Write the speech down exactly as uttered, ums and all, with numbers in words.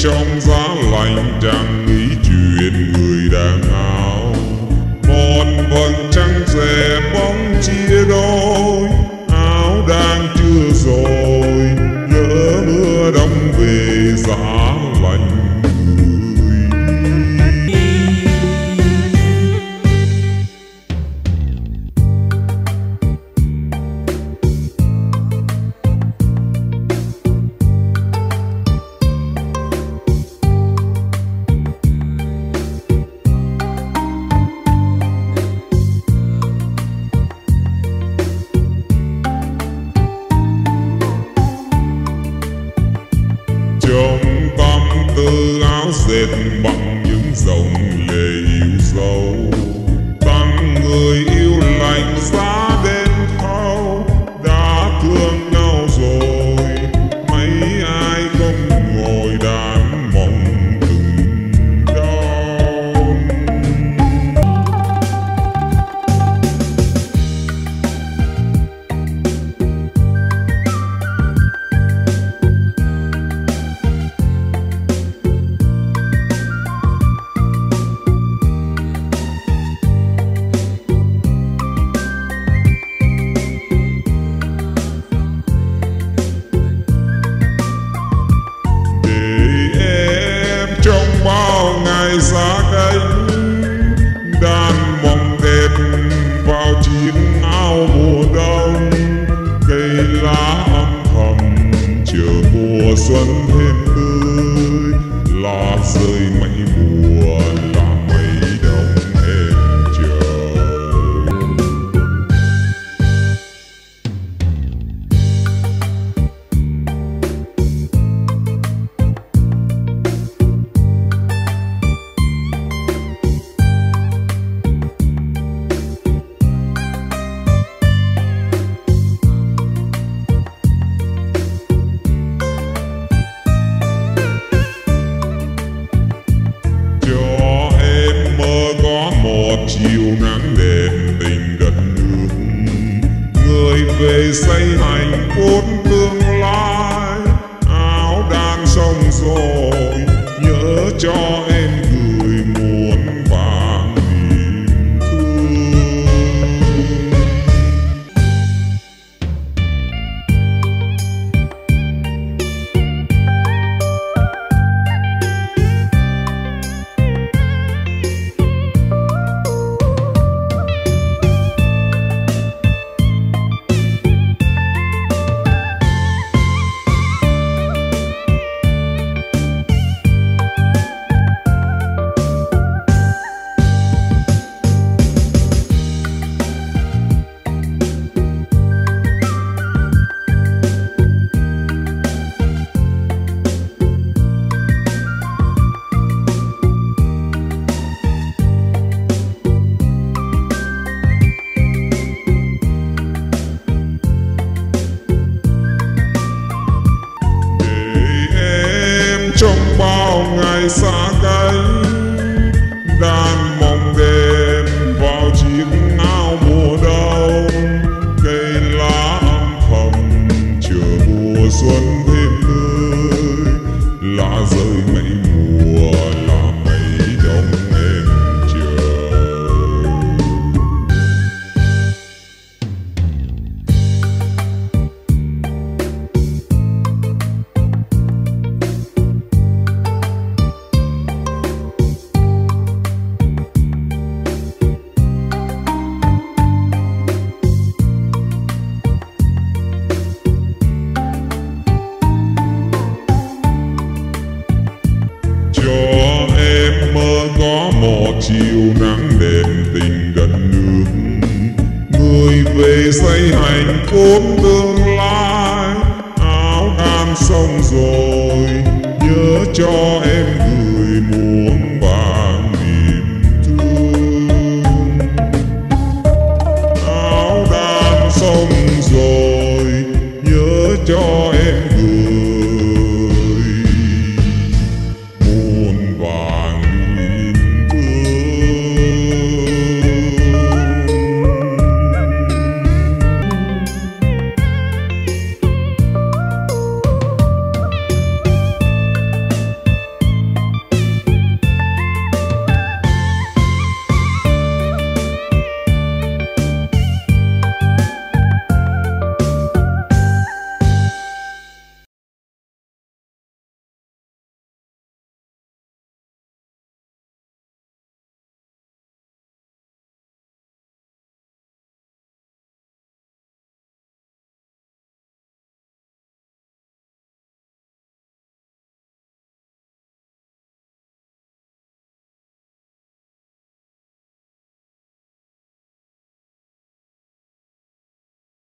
trong giá lạnh đang nghĩ chuyện người đang áo. Một vầng trăng rẽ bóng chia đôi, áo đang chưa rồi, lỡ mưa đông về giá lạnh người đi. Trong tâm tư áo dệt bằng những dòng lệ yêu dấu, tặng người yêu lạnh giá đến thâu. Đã thương nhau rồi, mấy ai không ngồi đàn mong từng đau. Trong bao ngày xa cánh, đàn mong đẹp vào chiếc áo mùa đông. Cây lá âm thầm chờ mùa xuân thêm tươi, lá rơi mây mùa là mây đông em trời. Chiều nắng đèn tình đất nước, người về xây hạnh phúc tương lai. Áo đang xong rồi, nhớ cho em gửi muôn vàng niềm thương. Trong bao ngày xa cánh, đàn mong đêm vào chiếc áo mùa đông. Cây lá âm thầm chờ mùa xuân thêm tươi, lá rơi mây mùa là mây đông em trời. Chiều nắng đèn tình đất nước, người về xây hạnh phúc tương lai. Áo đang xong rồi, nhớ cho em gửi muôn vàng niềm thương. Áo đang xong